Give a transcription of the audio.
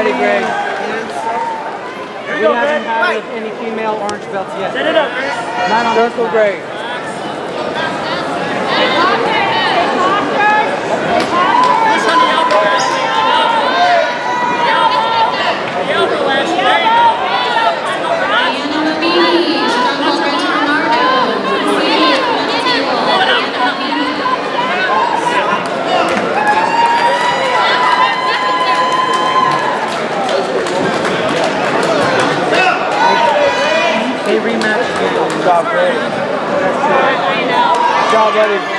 Ready, Greg. We haven't had any female orange belts yet. Set it up, Greg. Not on Circle Greg. They rematch again. Good job, Greg. Good job, buddy.